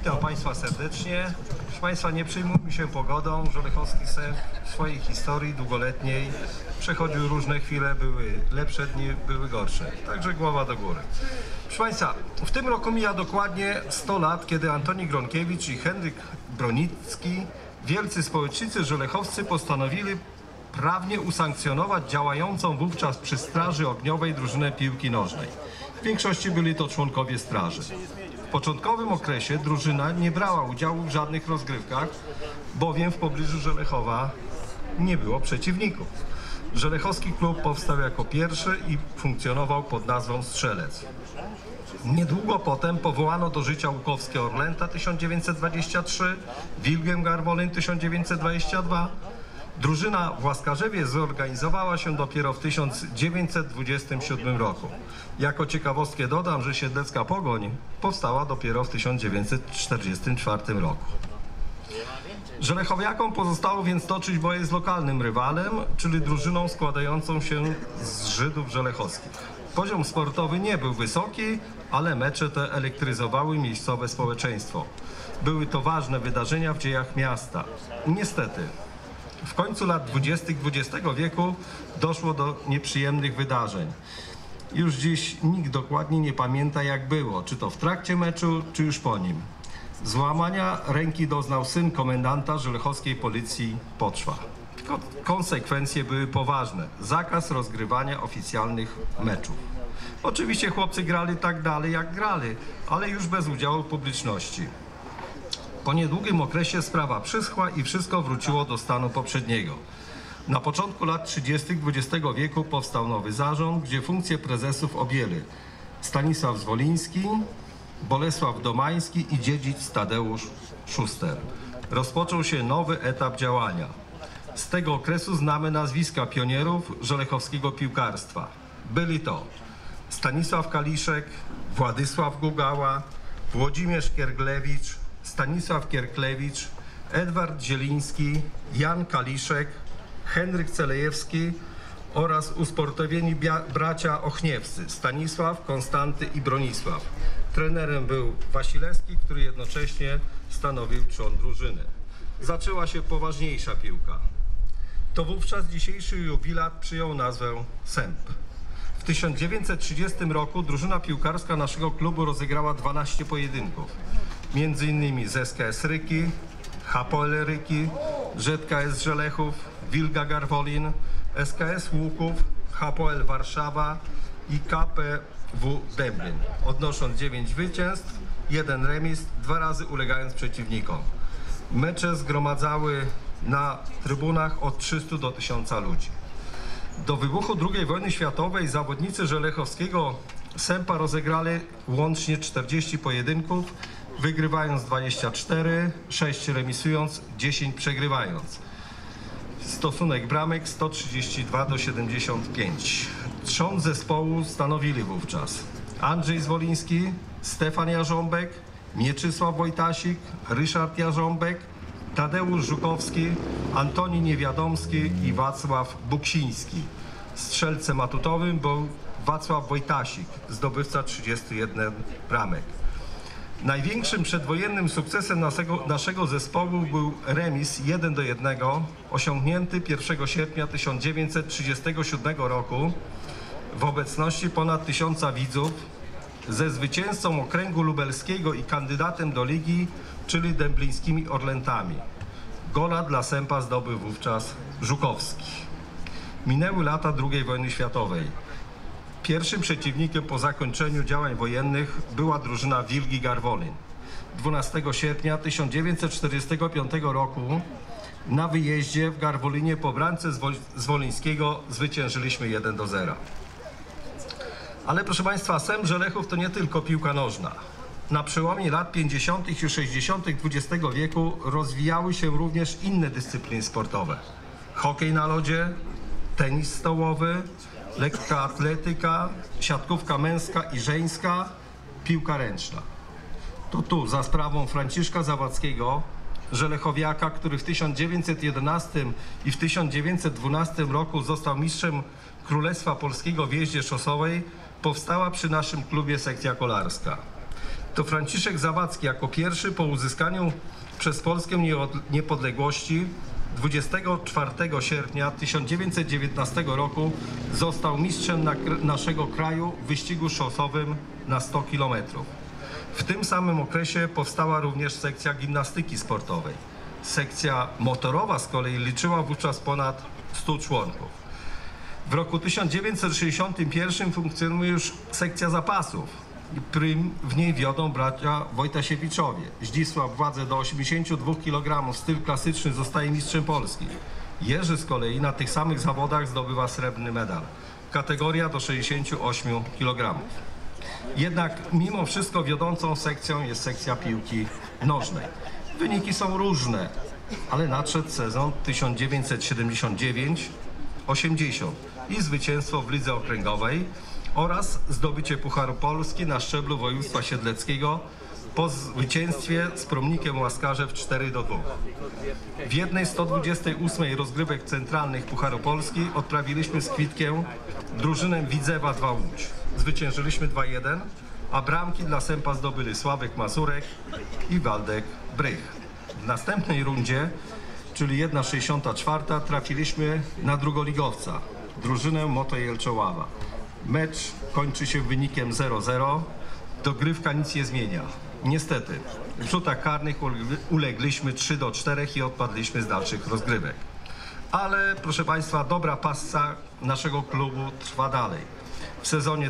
Witam Państwa serdecznie. Proszę Państwa, nie przejmujmy się pogodą. Żelechowski Sęp w swojej historii długoletniej przechodził różne chwile, były lepsze dni, były gorsze. Także głowa do góry. Proszę Państwa, w tym roku mija dokładnie 100 lat, kiedy Antoni Gronkiewicz i Henryk Bronicki, wielcy społecznicy żelechowscy, postanowili prawnie usankcjonować działającą wówczas przy Straży Ogniowej drużynę piłki nożnej. W większości byli to członkowie straży. W początkowym okresie drużyna nie brała udziału w żadnych rozgrywkach, bowiem w pobliżu Żelechowa nie było przeciwników. Żelechowski klub powstał jako pierwszy i funkcjonował pod nazwą Strzelec. Niedługo potem powołano do życia Łukowskie Orlęta 1923, Wilgiem Garwolin 1922. Drużyna w Łaskarzewie zorganizowała się dopiero w 1927 roku. Jako ciekawostkę dodam, że Siedlecka Pogoń powstała dopiero w 1944 roku. Żelechowiakom pozostało więc toczyć boje z lokalnym rywalem, czyli drużyną składającą się z Żydów żelechowskich. Poziom sportowy nie był wysoki, ale mecze te elektryzowały miejscowe społeczeństwo. Były to ważne wydarzenia w dziejach miasta. Niestety, w końcu lat 20. XX wieku doszło do nieprzyjemnych wydarzeń. Już dziś nikt dokładnie nie pamięta, jak było, czy to w trakcie meczu, czy już po nim. Złamania ręki doznał syn komendanta żelechowskiej policji Poczwa. Konsekwencje były poważne. Zakaz rozgrywania oficjalnych meczów. Oczywiście chłopcy grali tak dalej, jak grali, ale już bez udziału publiczności. Po niedługim okresie sprawa przyschła i wszystko wróciło do stanu poprzedniego. Na początku lat 30. XX wieku powstał nowy zarząd, gdzie funkcje prezesów objęli Stanisław Zwoliński, Bolesław Domański i dziedzic Tadeusz Szuster. Rozpoczął się nowy etap działania. Z tego okresu znamy nazwiska pionierów żelechowskiego piłkarstwa. Byli to Stanisław Kaliszek, Władysław Gugała, Włodzimierz Kierglewicz, Stanisław Kierklewicz, Edward Zieliński, Jan Kaliszek, Henryk Celejewski oraz usportowieni bracia Ochniewscy, Stanisław, Konstanty i Bronisław. Trenerem był Wasilewski, który jednocześnie stanowił trzon drużyny. Zaczęła się poważniejsza piłka. To wówczas dzisiejszy jubilat przyjął nazwę Sęp. W 1930 roku drużyna piłkarska naszego klubu rozegrała 12 pojedynków. Między innymi z SKS Ryki, Hapoel Ryki, ZKS Żelechów, Wilga Garwolin, SKS Łuków, Hapoel Warszawa i KPW Dęblin, odnosząc 9 zwycięstw, 1 remis, 2 razy ulegając przeciwnikom. Mecze zgromadzały na trybunach od 300 do 1000 ludzi. Do wybuchu II wojny światowej zawodnicy żelechowskiego Sępa rozegrali łącznie 40 pojedynków, wygrywając 24, 6 remisując, 10 przegrywając. Stosunek bramek 132:75. Trzon zespołu stanowili wówczas Andrzej Zwoliński, Stefan Jarząbek, Mieczysław Wojtasik, Ryszard Jarząbek, Tadeusz Żukowski, Antoni Niewiadomski i Wacław Buksiński. Strzelcem atutowym był Wacław Wojtasik, zdobywca 31 bramek. Największym przedwojennym sukcesem naszego zespołu był remis 1:1 osiągnięty 1 sierpnia 1937 roku w obecności ponad 1000 widzów ze zwycięzcą okręgu lubelskiego i kandydatem do ligi, czyli dęblińskimi Orlętami. Gola dla Sępa zdobył wówczas Żukowski. Minęły lata II wojny światowej. Pierwszym przeciwnikiem po zakończeniu działań wojennych była drużyna Wilgi Garwolin. 12 sierpnia 1945 roku na wyjeździe w Garwolinie po bramce Zwolińskiego zwyciężyliśmy 1:0. Ale proszę Państwa, Sęp Żelechów to nie tylko piłka nożna. Na przełomie lat 50. i 60. XX wieku rozwijały się również inne dyscypliny sportowe. Hokej na lodzie, tenis stołowy, lekka atletyka, siatkówka męska i żeńska, piłka ręczna. To tu, za sprawą Franciszka Zawadzkiego, żelechowiaka, który w 1911 i w 1912 roku został mistrzem Królestwa Polskiego w jeździe szosowej, powstała przy naszym klubie sekcja kolarska. To Franciszek Zawadzki jako pierwszy po uzyskaniu przez Polskę niepodległości 24 sierpnia 1919 roku został mistrzem naszego kraju w wyścigu szosowym na 100 km. W tym samym okresie powstała również sekcja gimnastyki sportowej. Sekcja motorowa z kolei liczyła wówczas ponad 100 członków. W roku 1961 funkcjonuje już sekcja zapasów. W niej wiodą bracia Wojtasiewiczowie. Zdzisław Władze do 82 kg, styl klasyczny, zostaje mistrzem Polski. Jerzy z kolei na tych samych zawodach zdobywa srebrny medal. Kategoria do 68 kg. Jednak mimo wszystko wiodącą sekcją jest sekcja piłki nożnej. Wyniki są różne, ale nadszedł sezon 1979-80 i zwycięstwo w lidze okręgowej oraz zdobycie Pucharu Polski na szczeblu województwa siedleckiego po zwycięstwie z Promnikiem Łaskarzew 4-2. W jednej z 128 rozgrywek centralnych Pucharu Polski odprawiliśmy z kwitkiem drużynę Widzewa 2 Łódź. Zwyciężyliśmy 2-1, a bramki dla Sępa zdobyli Sławek Mazurek i Waldek Brych. W następnej rundzie, czyli 1/64, trafiliśmy na drugoligowca, drużynę Moto Jelczoława. Mecz kończy się wynikiem 0-0. Dogrywka nic nie zmienia. Niestety, w rzutach karnych ulegliśmy 3-4 i odpadliśmy z dalszych rozgrywek. Ale, proszę Państwa, dobra passa naszego klubu trwa dalej. W sezonie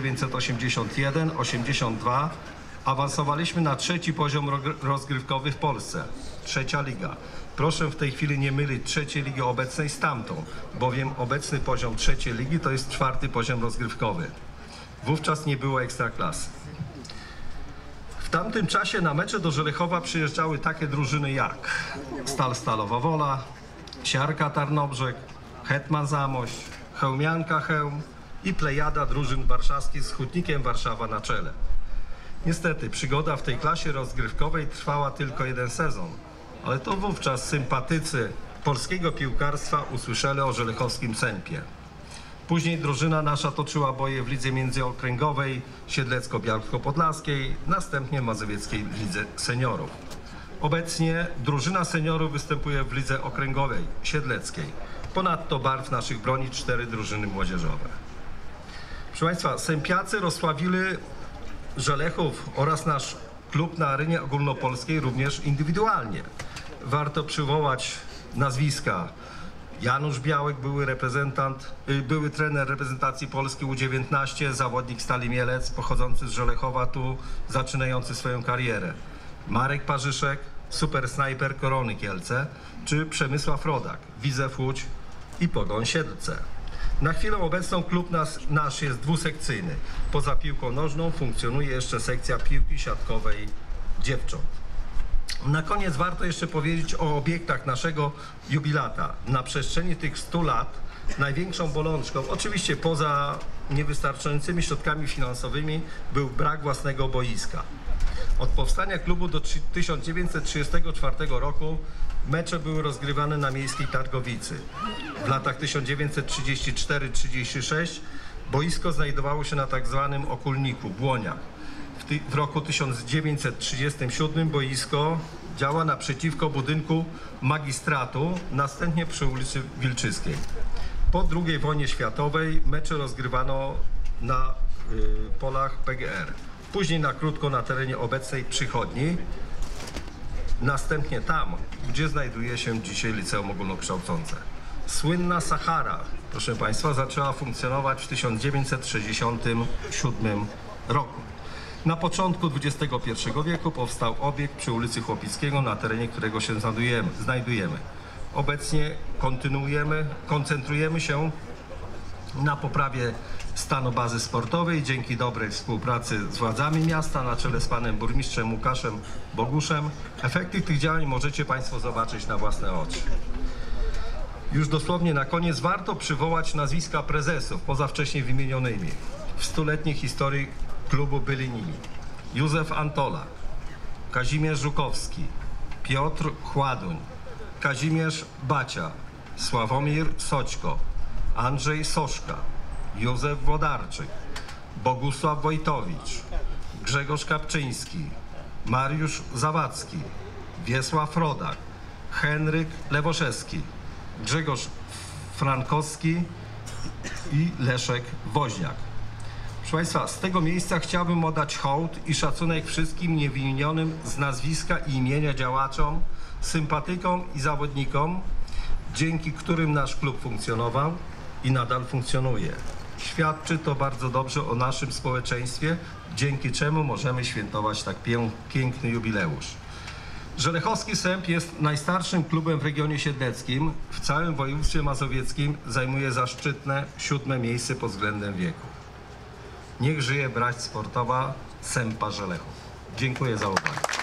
1981-82 awansowaliśmy na 3. poziom rozgrywkowy w Polsce. 3. liga. Proszę w tej chwili nie mylić 3. ligi obecnej z tamtą, bowiem obecny poziom 3. ligi to jest 4. poziom rozgrywkowy. Wówczas nie było ekstraklasy. W tamtym czasie na mecze do Żelechowa przyjeżdżały takie drużyny jak Stal Stalowa Wola, Siarka Tarnobrzeg, Hetman Zamość, Chełmianka Chełm i plejada drużyn warszawskich z Hutnikiem Warszawa na czele. Niestety przygoda w tej klasie rozgrywkowej trwała tylko 1 sezon, ale to wówczas sympatycy polskiego piłkarstwa usłyszeli o żelechowskim Sępie. Później drużyna nasza toczyła boje w lidze międzyokręgowej Siedlecko-Białko-Podlaskiej, następnie mazowieckiej lidze seniorów. Obecnie drużyna seniorów występuje w lidze okręgowej siedleckiej. Ponadto barw naszych broni 4 drużyny młodzieżowe. Proszę Państwa, Sępiacy rozsławili Żelechów oraz nasz klub na arenie ogólnopolskiej również indywidualnie. Warto przywołać nazwiska. Janusz Białek, były trener reprezentacji Polski U19, zawodnik Stali Mielec, pochodzący z Żelechowa, tu zaczynający swoją karierę. Marek Parzyszek, super snajper Korony Kielce, czy Przemysław Rodak, Widzew Łódź i Pogoń Siedlce. Na chwilę obecną klub nasz jest dwusekcyjny. Poza piłką nożną funkcjonuje jeszcze sekcja piłki siatkowej dziewcząt. Na koniec warto jeszcze powiedzieć o obiektach naszego jubilata. Na przestrzeni tych 100 lat największą bolączką, oczywiście poza niewystarczającymi środkami finansowymi, był brak własnego boiska. Od powstania klubu do 1934 roku mecze były rozgrywane na Miejskiej Targowicy. W latach 1934-36 boisko znajdowało się na tak zwanym Okulniku, Błoniach. W roku 1937 boisko działa naprzeciwko budynku magistratu, następnie przy ulicy Wilczyskiej. Po II wojnie światowej mecze rozgrywano na polach PGR. Później na krótko na terenie obecnej przychodni. Następnie tam, gdzie znajduje się dzisiaj Liceum Ogólnokształcące. Słynna Sahara, proszę Państwa, zaczęła funkcjonować w 1967 roku. Na początku XXI wieku powstał obiekt przy ulicy Chłopickiego, na terenie którego się znajdujemy. Obecnie koncentrujemy się na poprawie stanu bazy sportowej dzięki dobrej współpracy z władzami miasta na czele z panem burmistrzem Łukaszem Boguszem. Efekty tych działań możecie Państwo zobaczyć na własne oczy. Już dosłownie na koniec warto przywołać nazwiska prezesów, poza wcześniej wymienionymi. W stuletniej historii klubu byli nimi Józef Antola, Kazimierz Żukowski, Piotr Chładuń, Kazimierz Bacia, Sławomir Soćko, Andrzej Soszka, Józef Wodarczyk, Bogusław Wojtowicz, Grzegorz Kapczyński, Mariusz Zawadzki, Wiesław Rodak, Henryk Lewoszewski, Grzegorz Frankowski i Leszek Woźniak. Proszę Państwa, z tego miejsca chciałbym oddać hołd i szacunek wszystkim niewinionym z nazwiska i imienia działaczom, sympatykom i zawodnikom, dzięki którym nasz klub funkcjonował i nadal funkcjonuje. Świadczy to bardzo dobrze o naszym społeczeństwie, dzięki czemu możemy świętować tak piękny jubileusz. Żelechowski Sęp jest najstarszym klubem w regionie siedleckim. W całym województwie mazowieckim zajmuje zaszczytne 7. miejsce pod względem wieku. Niech żyje brać sportowa Sępa Żelechów. Dziękuję za uwagę.